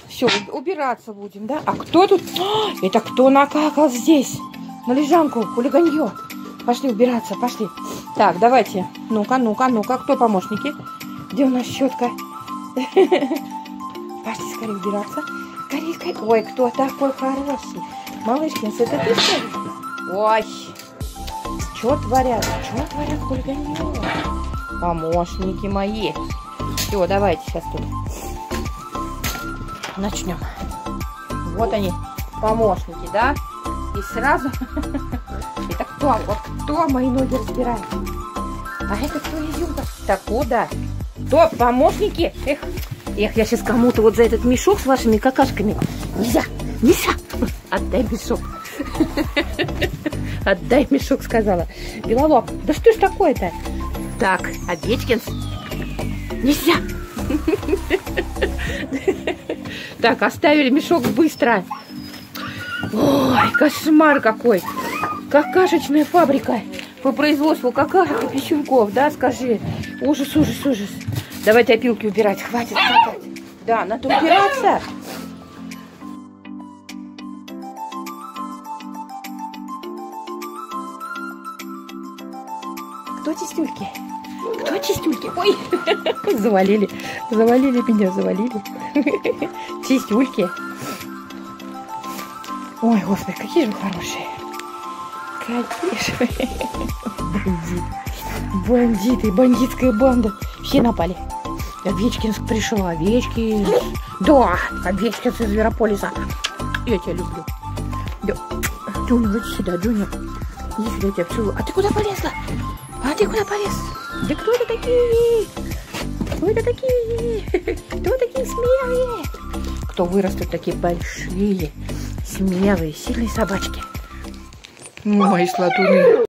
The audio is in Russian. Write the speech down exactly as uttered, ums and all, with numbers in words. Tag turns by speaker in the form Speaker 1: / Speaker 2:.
Speaker 1: Все, убираться будем, да? А кто тут? О, это кто накакал здесь? На лежанку, хулиганье. Пошли убираться, пошли. Так, давайте. Ну-ка, ну-ка, ну-ка. Кто помощники? Где у нас щетка? Пошли скорее убираться. Скорее, скорее. Ой, кто такой хороший? Малышкин, это ты что ли? Ой. Что творят? Что творят хулиганье? Помощники мои. Все, давайте сейчас тут начнем. Вот они, помощники, да? И сразу... Это кто? Вот кто мои ноги разбирает? А это кто изюмка? Так, куда? Кто? Помощники? Эх, эх, я сейчас кому-то вот за этот мешок с вашими какашками. Нельзя, нельзя. Отдай мешок. Отдай мешок, сказала. Белолоб, да что ж такое-то? Так, Овечкин. Нельзя. Так, оставили мешок быстро. Ой, кошмар какой. Какашечная фабрика по производству какашек и печенков, да, скажи. Ужас, ужас, ужас. Давайте опилки убирать, хватит хватать. Да, надо убираться. Кто чистюльки? Кто чистюльки? Ой, завалили, завалили меня, завалили. Чистюльки. Ой, господи, какие же вы хорошие. Какие же вы. Бандиты. Бандиты, бандитская банда. Все напали. Овечкинск пришел, Овечкин. Да, Овечкинск из Зверополиса. Я тебя люблю. Да. Дуня, иди сюда, Дуня. Иди сюда, я тебя целую. А ты куда полезла? А ты куда полез? Да кто это такие? Кто это такие? Кто такие смелые? Кто вырастут такие большие, смелые, сильные собачки? Мои слатуны.